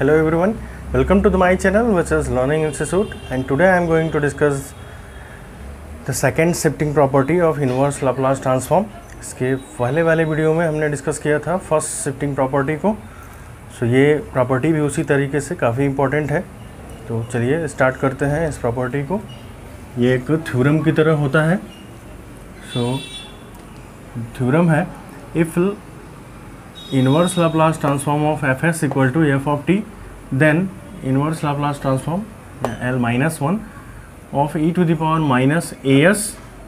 Hello everyone, welcome to my channel which is Learning Institute, and today I am going to discuss the second shifting property of inverse Laplace transform. इसके पहले वाले video में हमने discuss किया था first shifting property को। सो ये property भी उसी तरीके से काफ़ी इम्पोर्टेंट है। तो चलिए स्टार्ट करते हैं इस प्रॉपर्टी को। ये एक थ्योरम की तरह होता है। सो थ्योरम है, if inverse Laplace transform of fs equal to f of t, then inverse Laplace transform L minus 1 of e to the power minus as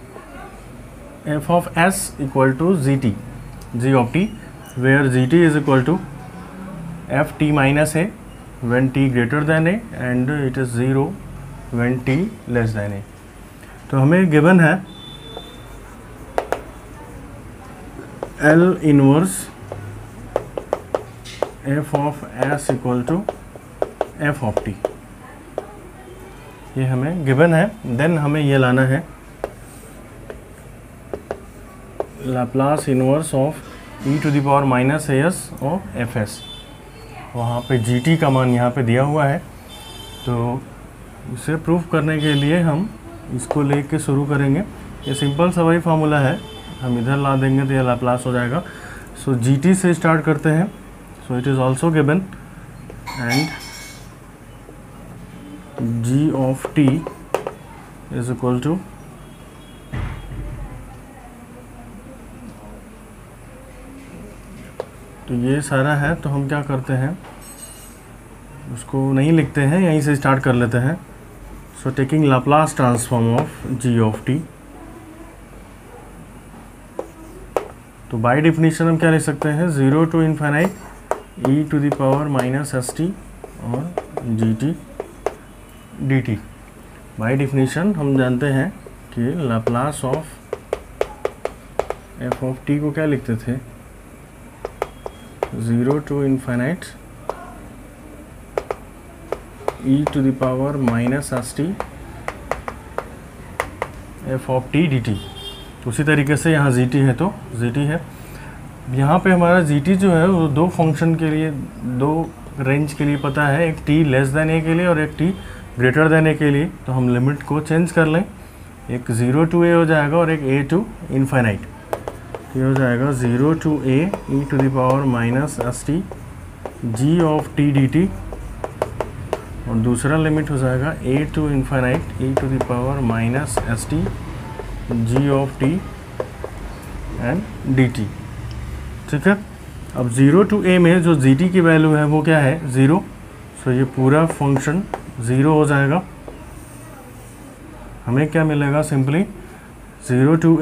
f of s equal to gt, g of t, where gt is equal to f t minus a when t greater than a and it is 0 when t less than a। तो हमें given है L inverse f of s equal to f of t, ये हमें given है। Then हमें ये लाना है Laplace inverse of e to the power minus as of fs। वहाँ पे gt का मान यहाँ पे दिया हुआ है, तो इसे प्रूफ करने के लिए हम इसको लेके शुरू करेंगे। ये सिंपल सा वही फार्मूला है, हम इधर ला देंगे तो ये लाप्लास हो जाएगा। सो gt से स्टार्ट करते हैं। So it is also given, and g of t is equal to तो ये सारा है। तो हम क्या करते हैं, उसको नहीं लिखते हैं, यहीं से स्टार्ट कर लेते हैं। So taking Laplace transform of g of t, तो बाय डेफिनेशन हम क्या लिख सकते हैं, 0 to infinite e to the power minus s t और gt dt। बाय डेफिनेशन हम जानते हैं कि Laplace of f of t को क्या लिखते थे, 0 to infinite e to the power minus s t f of t dt। उसी तरीके से यहाँ gt है तो gt है। यहाँ पे हमारा gt जो है वो दो फंक्शन के लिए, दो रेंज के लिए पता है, एक t लेस देन a के लिए और एक t ग्रेटर देन a के लिए। तो हम लिमिट को चेंज कर लें, एक 0 to a हो जाएगा और एक a to इन्फिनिट। ये हो जाएगा 0 to a e to the power minus s t g of t dt, और दूसरा लिमिट हो जाएगा a to infinite e to the power minus s t g of t and dt। ठीक है। अब 0 to a में जो gt की वैल्यू है वो क्या है, 0। सो ये पूरा फंक्शन 0 हो जाएगा। हमें क्या मिलेगा, simply 0 to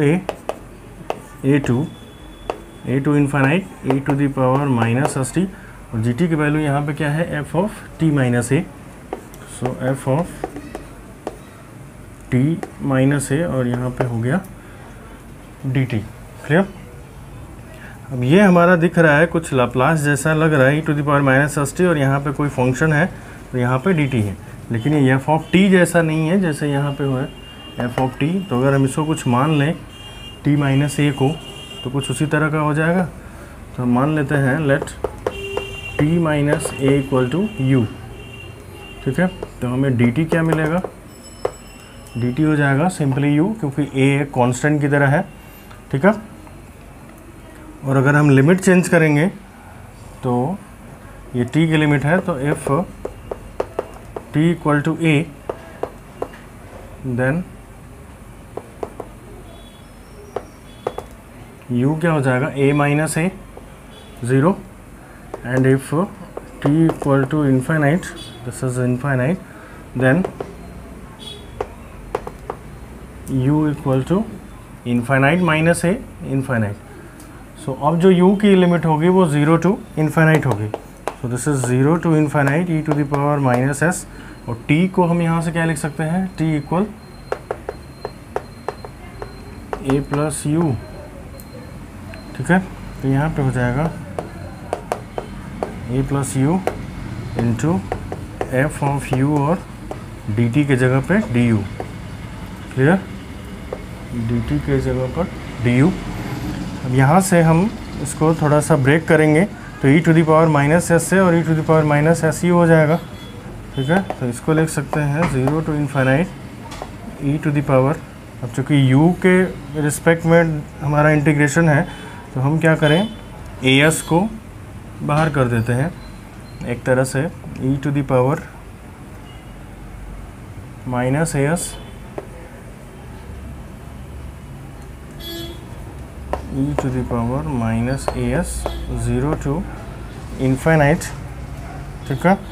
a to infinite e to the power minus s t, और gt की वैल्यू यहाँ पे क्या है, f of t minus a। So f of t minus a, और यहाँ पे हो गया dt। क्लियर। अब ये हमारा दिख रहा है कुछ लाप्लास जैसा लग रहा है, e to the power minus s t, और यहाँ पे कोई फंक्शन है तो यहाँ पे dt है, लेकिन ये f ऑफ t जैसा नहीं है जैसे यहाँ पे हुआ है f ऑफ t। तो अगर हम इसको कुछ मान लें t माइनस a को, तो कुछ उसी तरह का हो जाएगा। तो हम मान लेते हैं let t minus a equal to u। ठीक है। तो हमें dt क्या मिलेगा, dt हो जाएगा सिंपली u, क्योंकि a एक कॉन्स्टेंट की तरह है। ठीक है। और अगर हम लिमिट चेंज करेंगे तो ये t की लिमिट है, तो if t equal to a, then u क्या हो जाएगा, a minus a 0, and if t equal to infinite, this is infinite, then u equal to infinite minus a infinite. So अब जो u की limit होगी वो 0 to इन्फिनिट होगी। So this is 0 to infinite e to the power minus s, और t को हम यहाँ से क्या लिख सकते हैं, t equal a plus u। ठीक है। तो यहाँ पे हो जाएगा a plus u into f of u, और dt के जगह पे du। क्लियर। dt के जगह पर du। अब यहाँ से हम इसको थोड़ा सा ब्रेक करेंगे तो e to the power minus s से और e to the power minus s u हो जाएगा, ठीक है। तो इसको लिख सकते हैं 0 to infinite e to the power. अब चूँकि u के रिस्पेक्ट में हमारा इंटीग्रेशन है तो हम क्या करें, as को बाहर कर देते हैं एक तरह से, e to the power minus as e to the power minus as 0 to infinite, ठीक है।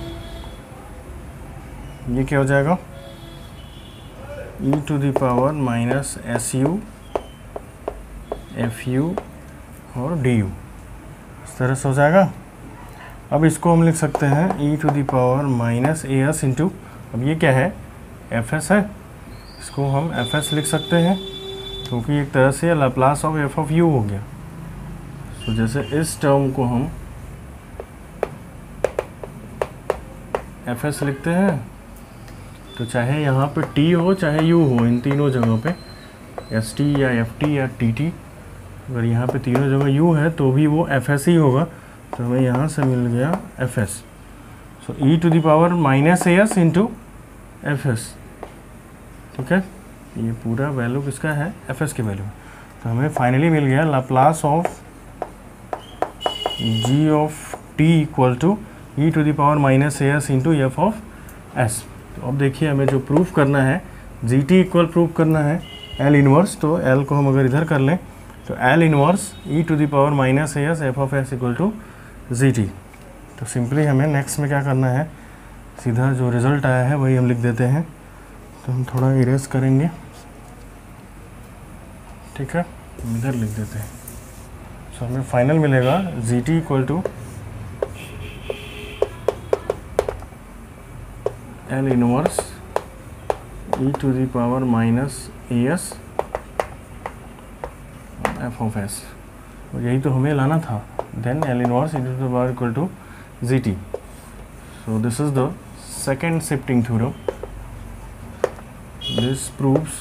ये क्या हो जाएगा, e to the power minus s u f u और डी यू, इस तरह से हो जाएगा। अब इसको हम लिख सकते हैं e to the power minus A s into, अब ये क्या है, एफ एस है, इसको हम एफ एस लिख सकते हैं क्योंकि एक तरह से Laplace of F of u हो गया। तो जैसे इस टर्म को हम एफ एस लिखते हैं, तो चाहे यहाँ पे t हो चाहे u हो, इन तीनों जगहों पे एस टी या एफ टी या टी टी, अगर यहाँ पे तीनों जगह u है तो भी वो एफ एस ही होगा। तो हमें यहाँ से मिल गया f s. So e to the power minus A s into f s, ठीक है। ये पूरा वैल्यू किसका है, एफ एस की वैल्यू। तो हमें फाइनली मिल गया Laplace of g of T equal to e to the power minus A s into f of s. तो अब देखिए हमें जो प्रूफ करना है, जी टी इक्वल प्रूफ करना है एल इनवर्स, तो एल को हम अगर इधर कर लें तो L inverse e to the power minus A s f of s equal to g t. तो सिंपली हमें नेक्स्ट में क्या करना है, सीधा जो रिज़ल्ट आया है वही हम लिख देते हैं। तो हम थोड़ा इरेज करेंगे, ठीक है, हम इधर लिख देते हैं। सो हमें फाइनल मिलेगा g t equal to L inverse e to the power minus A s f of s, और यही तो हमें लाना था। Then L inverse e to the power equal to g t. So this is the second shifting theorem. This proves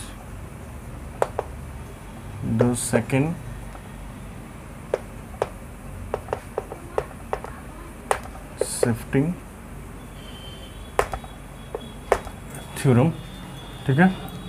the second shifting theorem, ठीक है।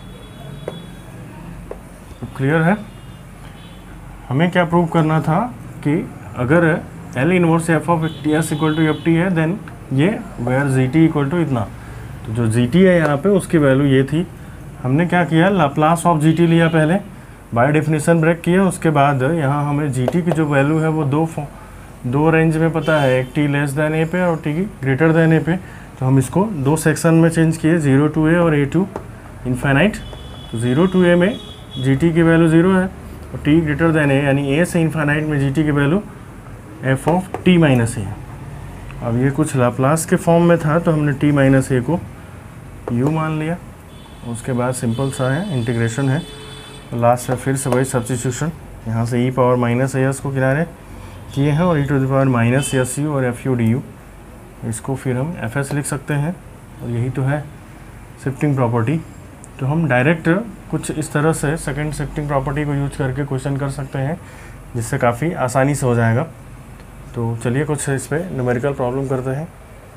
तो clear है, हमें क्या प्रूव करना था कि अगर L inverse f of t s equal to f t है, देन ये where g t equal to इतना। तो जो जी टी है यहाँ पे उसकी वैल्यू ये थी। हमने क्या किया, लाप्लास ऑफ जी टी लिया पहले, बाय डेफिनेशन ब्रेक किया, उसके बाद यहाँ हमें जी टी की जो वैल्यू है वो दो रेंज में पता है, एक टी लेस दैन ए पे और टी ग्रेटर दैन ए पे। तो हम इसको दो सेक्शन में चेंज किए, 0 टू ए और ए टू इन्फाइनाइट। तो 0 टू ए में जी टी की वैल्यू 0 है और टी ग्रेटर दैन ए यानी ए से इन्फाइनाइट में जी टी की value f of T minus a है। अब ये कुछ लाप्लास के फॉर्म में था तो हमने टी माइनस ए को यू मान लिया। उसके बाद सिंपल सा है, इंटीग्रेशन है, लास्ट में फिर से वही सब्स्टिट्यूशन, यहाँ से ई पावर माइनस ए एस को किनारे किए हैं और e to the power minus s u और एफ यू डी यू, इसको फिर हम एफ एस लिख सकते हैं। और यही तो है शिफ्टिंग प्रॉपर्टी। तो हम डायरेक्ट कुछ इस तरह से सेकंड शिफ्टिंग प्रॉपर्टी को यूज करके क्वेश्चन कर सकते हैं, जिससे काफ़ी आसानी से हो जाएगा। तो चलिए कुछ इस पर न्यूमेरिकल प्रॉब्लम करते हैं।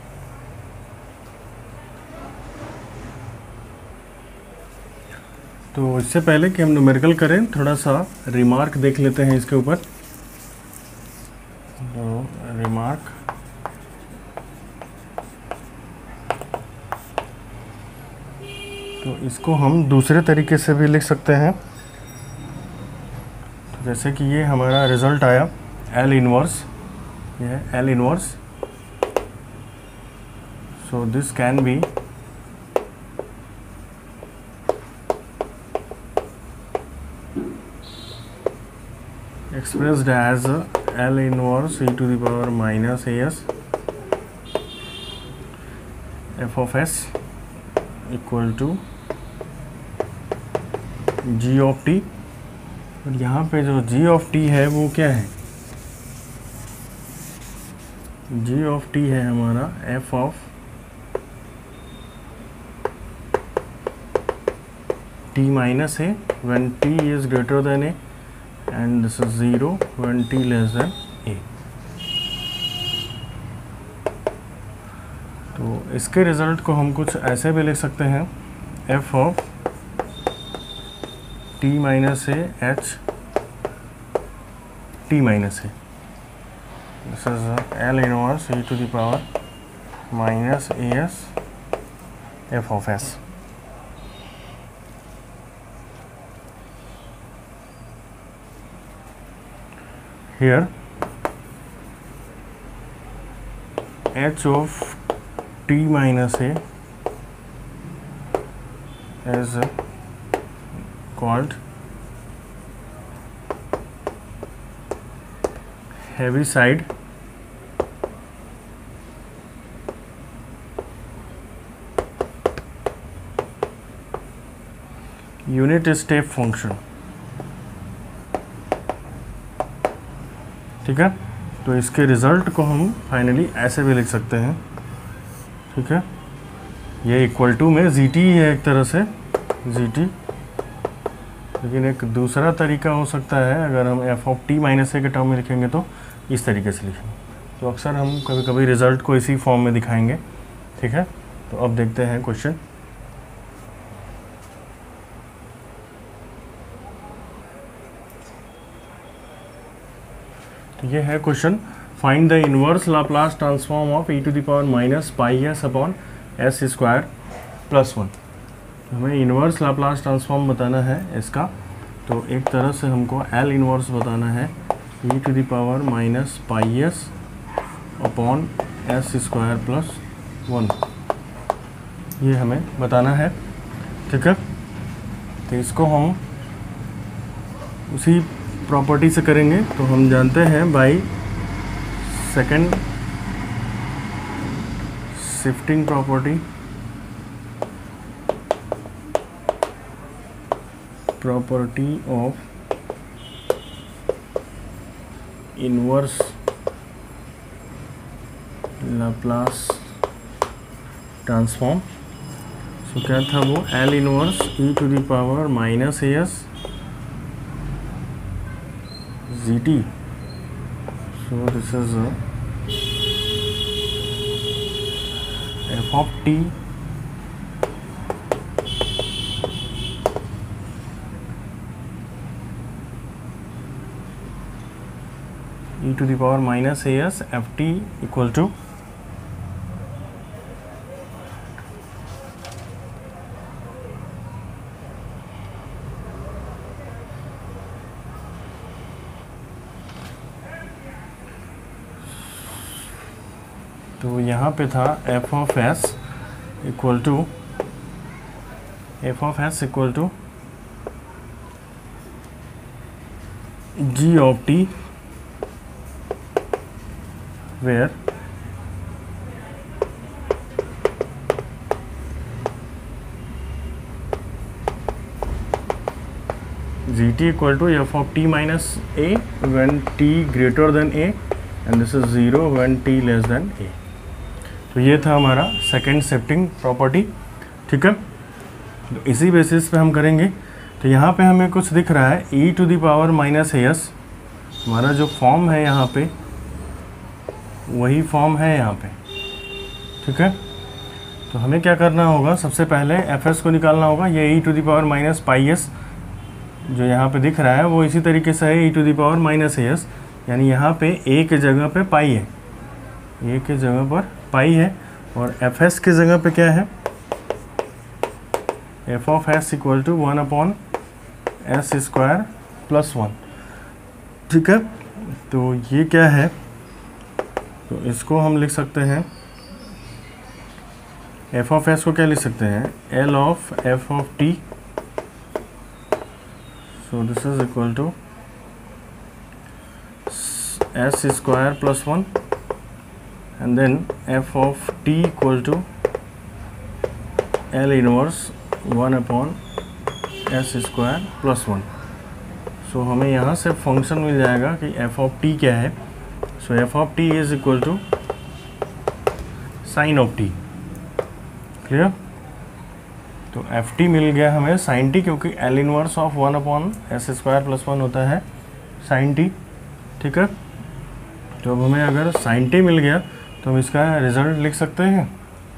तो इससे पहले कि हम न्यूमेरिकल करें, थोड़ा सा रिमार्क देख लेते हैं इसके ऊपर। तो रिमार्क, तो इसको हम दूसरे तरीके से भी लिख सकते हैं। तो जैसे कि ये हमारा रिजल्ट आया एल इनवर्स, ये है L inverse. So this can be expressed as L inverse e to the power minus as f of s equal to g of t। और यहाँ पे जो g of t है वो क्या है, g of t है हमारा f of t minus a when t is greater than a and this is 0 when t less than a। तो इसके रिज़ल्ट को हम कुछ ऐसे भी लिख सकते हैं, f of T minus a h t minus a, this is L inverse e to the power minus A s f of s. Here h of t minus a is called Heaviside unit step function। ठीक है, तो इसके result को हम finally ऐसे भी लिख सकते हैं। ठीक है, ये इक्वल टू में जी टी है एक तरह से जी टी, लेकिन एक दूसरा तरीका हो सकता है अगर हम F of T minus a के टर्म में लिखेंगे तो इस तरीके से लिखेंगे। तो अक्सर हम कभी कभी रिज़ल्ट को इसी फॉर्म में दिखाएंगे। ठीक है, तो अब देखते हैं क्वेश्चन। ये है question, find the inverse Laplace transform of e to the power minus pi s upon s square plus 1। हमें इनवर्स लाप्लास ट्रांसफॉर्म बताना है इसका, तो एक तरह से हमको एल इनवर्स बताना है e to the power minus pi s upon s square plus 1, ये हमें बताना है। ठीक है, तो इसको हम उसी प्रॉपर्टी से करेंगे। तो हम जानते हैं by second shifting property, property of inverse Laplace transform. So क्या था वो, L inverse e to the power minus A s gt। so this is f of t e to the power minus as ft equal to तो यहाँ पे था f of s equal to g of t, where g t equal to f of T minus a when t greater than a and this is 0 when t less than a. तो ये था हमारा second shifting property. ठीक है, तो इसी basis पे हम करेंगे। तो यहाँ पे हमें कुछ दिख रहा है e to the power minus s, हमारा जो फॉर्म है यहाँ पे वही फॉर्म है यहाँ पे। ठीक है, तो हमें क्या करना होगा, सबसे पहले एफ एस को निकालना होगा। ये e to the power minus pi s जो यहाँ पे दिख रहा है वो इसी तरीके से है e to the power minus s, यानी यहाँ पे a के जगह पे पाई है, a के जगह पर पाई है, और एफ एस की जगह पे क्या है, F of s equal to 1 upon s square plus 1। ठीक है, तो ये क्या है, तो इसको हम लिख सकते हैं, एफ ऑफ एस को क्या लिख सकते हैं, L of F of t. So this is equal to s square plus 1 and then f of t equal to L inverse 1 upon s square plus 1। So हमें यहाँ से फंक्शन मिल जाएगा कि f of t क्या है। सो f of t is equal to sin of t। Clear, तो f t मिल गया हमें साइन टी, क्योंकि L inverse of 1 upon s square plus 1 होता है साइन टी। ठीक है, तो अब हमें अगर साइन टी मिल गया तो हम इसका रिजल्ट लिख सकते हैं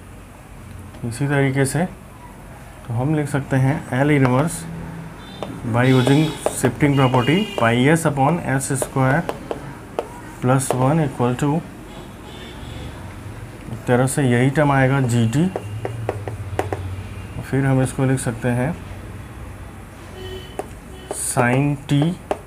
इसी तरीके से तो हम लिख सकते हैं L inverse by using shifting property pi s upon s square plus 1 equal to, एक तरह से यही टर्म आएगा जी टी, फिर हम इसको लिख सकते हैं साइन टी,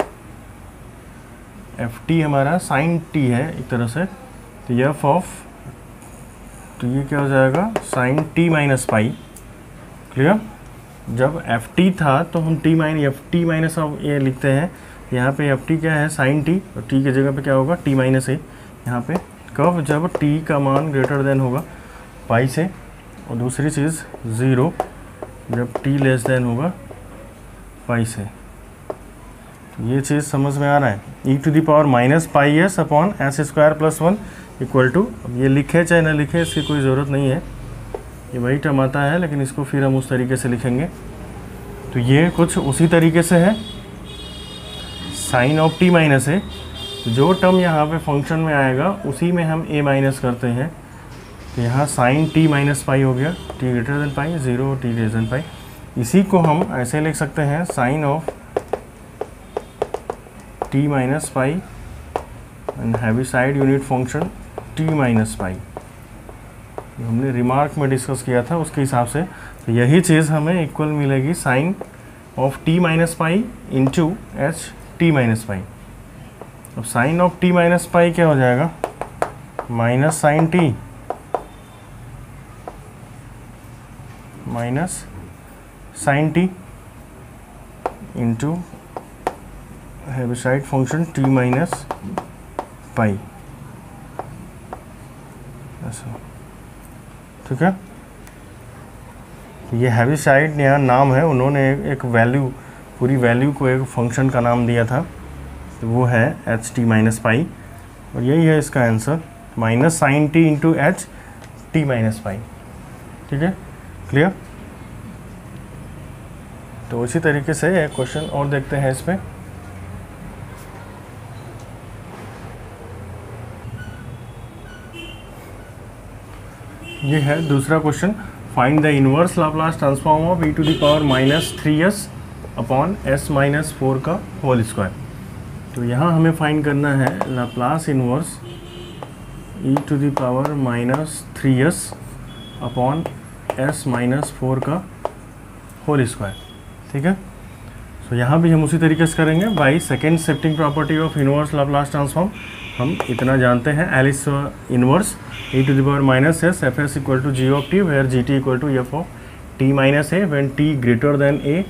एफ टी हमारा साइन टी है एक तरह से, तो एफ ऑफ, तो ये क्या हो जाएगा sine t minus pi. Clear? जब एफ टी था तो हम F t minus of a लिखते हैं, यहाँ पे एफ टी क्या है साइन टी, और टी की जगह पे क्या होगा टी माइनस ए यहाँ पे। कब? जब टी का मान ग्रेटर देन होगा पाई से, और दूसरी चीज़ 0 जब टी लेस देन होगा पाई से। ये चीज़ समझ में आ रहा है। E to the power minus pi s upon s square plus 1 equal to, अब ये लिखे चाहे ना लिखे इसकी कोई ज़रूरत नहीं है, ये वही टर्म आता है, लेकिन इसको फिर हम उस तरीके से लिखेंगे। तो ये कुछ उसी तरीके से है, साइन ऑफ टी माइनस है, जो टर्म यहाँ पे फंक्शन में आएगा उसी में हम ए माइनस करते हैं। तो यहाँ साइन टी माइनस पाई हो गया, t greater than pi, 0 t less than pi. इसी को हम ऐसे लिख सकते हैं sine of T minus pi and Heaviside unit function t minus pi, हमने रिमार्क में डिस्कस किया था उसके हिसाब से। तो यही चीज़ हमें इक्वल मिलेगी sine of T minus pi into h t minus pi. अब sine of T minus pi क्या हो जाएगा, minus sine t minus sine t into Heaviside function t minus pi, ऐसा। ठीक है, ये हैविसाइड यहाँ नाम है, उन्होंने एक वैल्यू, पूरी वैल्यू को एक फंक्शन का नाम दिया था, तो वो है एच टी माइनस पाई, और यही है इसका answer, minus sine t into h t minus pi. ठीक है, क्लियर? तो इसी तरीके से एक क्वेश्चन और देखते हैं इस पर। ये है दूसरा question, find the inverse Laplace transform of e to the power minus 3s upon s minus 4 का होल स्क्वायर। तो यहाँ हमें फाइंड करना है Laplace inverse e to the power minus 3s upon s minus 4 का होल स्क्वायर। ठीक है, तो यहाँ भी हम उसी तरीके से करेंगे by second shifting property of inverse Laplace transform. हम इतना जानते हैं, L is inverse e to the power minus s fs equal to g of t where gt equal to f of t minus a when t greater than a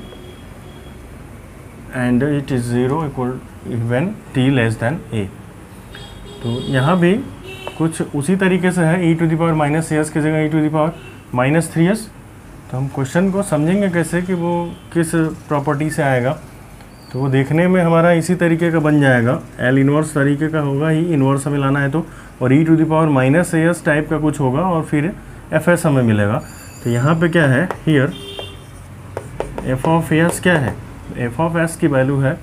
and it is 0 equal when t less than a। तो यहाँ भी कुछ उसी तरीके से है, e to the power minus s की जगह e to the power minus 3s। तो हम क्वेश्चन को समझेंगे कैसे कि वो किस प्रॉपर्टी से आएगा, तो वो देखने में हमारा इसी तरीके का बन जाएगा, एल इनवर्स तरीके का होगा ही, इनवर्स हमें लाना है तो, और e to the power minus s type का कुछ होगा और फिर एफ एस हमें मिलेगा। तो यहाँ पे क्या है, हियर एफ ऑफ एस क्या है, एफ ऑफ एस की वैल्यू है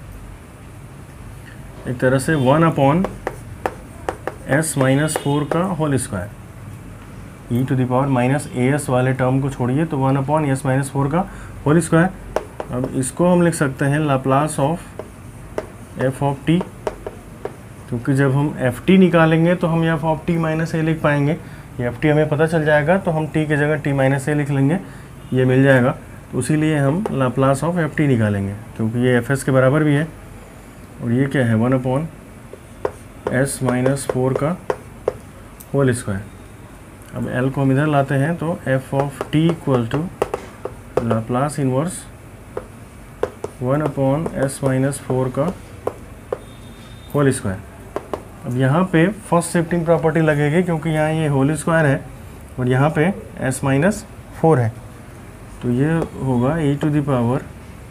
एक तरह से 1 अपॉन एस माइनस 4 का whole square. E to the power minus A S वाले टर्म को छोड़िए, तो 1 अपॉन एस माइनस 4 का होल स्क्वायर। अब इसको हम लिख सकते हैं Laplace of F of T, क्योंकि जब हम एफ टी निकालेंगे तो हम F of T minus A लिख पाएंगे, एफ टी हमें पता चल जाएगा तो हम टी की जगह टी माइनस ए लिख लेंगे, ये मिल जाएगा। तो इसीलिए हम लाप्लास ऑफ एफ टी निकालेंगे, क्योंकि ये एफ एस के बराबर भी है, और ये क्या है 1 अपॉन एस माइनस 4 का होल स्क्वायर। अब एल को हम इधर लाते हैं, तो F of T equal to Laplace inverse 1 upon S minus 4 का होल स्क्वायर। अब यहाँ पे फर्स्ट शिफ्टिंग प्रॉपर्टी लगेगी, क्योंकि यहाँ ये होल स्क्वायर है और यहाँ पे s माइनस 4 है, तो ये होगा e to the power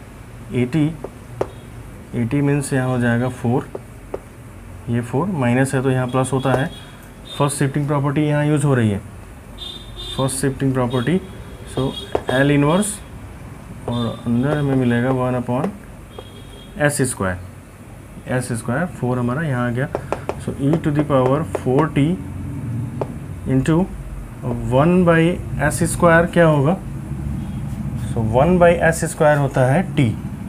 80 means यहाँ हो जाएगा 4, ये 4 माइनस है तो यहाँ प्लस होता है। फर्स्ट शिफ्टिंग प्रॉपर्टी यहाँ यूज हो रही है, first shifting property. So L inverse और अंदर हमें मिलेगा 1 अपॉन एस स्क्वायर, 4 हमारा यहाँ आ गया। So e to the power 4t into 1/s² क्या होगा? सो 1/s² होता है t।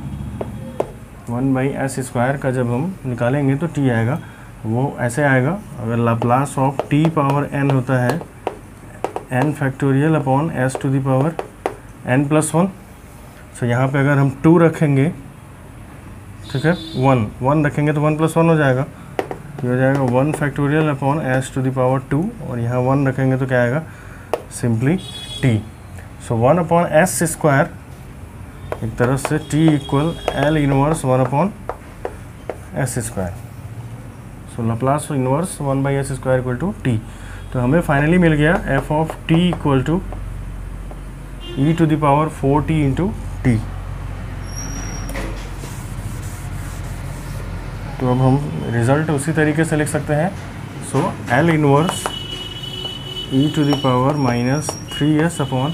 1/s² का जब हम निकालेंगे तो t आएगा, वो ऐसे आएगा। अगर Laplace of t power n होता है n factorial upon s to the power n+1। So यहाँ पे अगर हम 2 रखेंगे, ठीक है, 1 रखेंगे तो 1+1 हो जाएगा, ये हो जाएगा 1 factorial upon s to the power 2, और यहाँ 1 रखेंगे तो क्या आएगा? Simply t। सो 1/s², एक तरह से t equal L inverse 1/s²। So Laplace inverse 1/s² equal to t। तो हमें फाइनली मिल गया f of t equal to e to the power 4t into t। तो अब हम रिजल्ट उसी तरीके से लिख सकते हैं। So L inverse e to the power -3s upon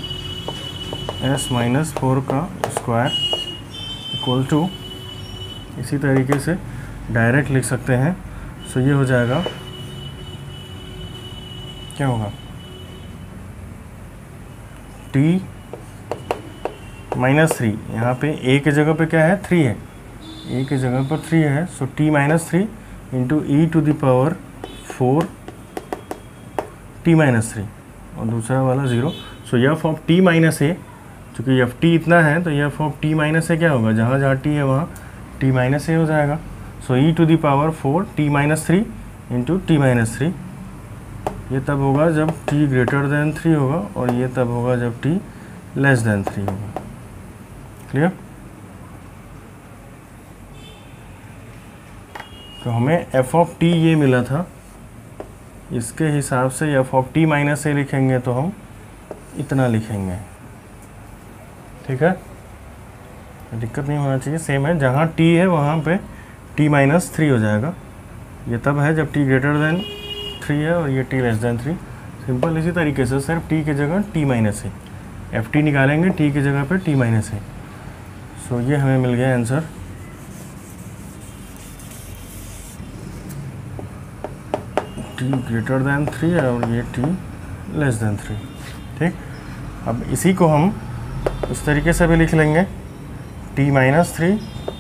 s-4 का स्क्वायर इक्वल टू, इसी तरीके से डायरेक्ट लिख सकते हैं। सो ये हो जाएगा, क्या होगा? t -3, यहाँ पे a की जगह पे क्या है? 3 है, a की जगह पर 3 है। So t -3 into e to the power 4 t -3, और दूसरा वाला 0। So f of t minus a, चूँकि एफ टी इतना है तो F of T minus A क्या होगा? जहाँ जहाँ टी है वहाँ टी माइनस ए हो जाएगा। So e to the power 4 T -3 into T -3, ये तब होगा जब t ग्रेटर देन 3 होगा, और ये तब होगा जब t लेस देन 3 होगा। क्लियर? तो हमें f ऑफ t ये मिला था, इसके हिसाब से f of t minus A लिखेंगे तो हम इतना लिखेंगे, ठीक है? दिक्कत नहीं होना चाहिए, सेम है, जहाँ t है वहाँ पे t -3 हो जाएगा। ये तब है जब t ग्रेटर देन 3 है, और ये t लेस देन 3। सिंपल इसी तरीके से सिर्फ t की जगह t माइनस है, एफ टी निकालेंगे t की जगह पे t माइनस है। सो ये हमें मिल गया आंसर। t ग्रेटर देन 3 है और ये t लेस देन 3, ठीक। अब इसी को हम इस तरीके से भी लिख लेंगे, t -3,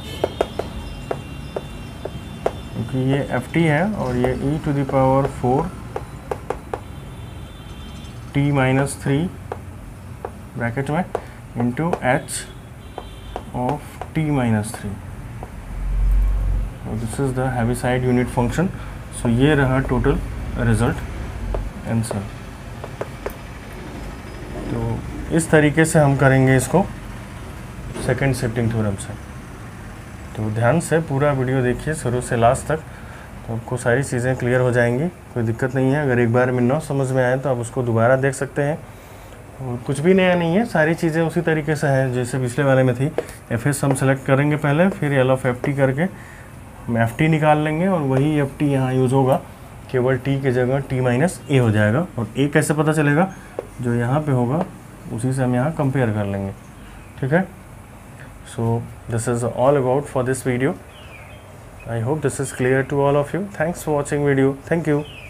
क्योंकि ये एफ टी है, और ये e to the power 4 t -3 bracket में into h of t -3। This is the Heaviside unit function. So ये रहा टोटल रिजल्ट आंसर। तो इस तरीके से हम करेंगे इसको सेकंड शिफ्टिंग थ्योरम से। तो ध्यान से पूरा वीडियो देखिए शुरू से लास्ट तक, तो आपको सारी चीज़ें क्लियर हो जाएंगी, कोई दिक्कत नहीं है। अगर एक बार में ना समझ में आए तो आप उसको दोबारा देख सकते हैं, और कुछ भी नया नहीं है, सारी चीज़ें उसी तरीके से हैं जैसे पिछले वाले में थी। एफ एस हम सेलेक्ट करेंगे पहले, फिर एल ऑफ एफ टी करके हम एफ टी निकाल लेंगे, और वही एफ टी यहाँ यूज़ होगा, केवल टी की जगह टी माइनस ए हो जाएगा। और ए कैसे पता चलेगा? जो यहाँ पे होगा उसी से हम यहाँ कंपेयर कर लेंगे, ठीक है। So this is all about for this video. I hope this is clear to all of you. Thanks for watching video. Thank you.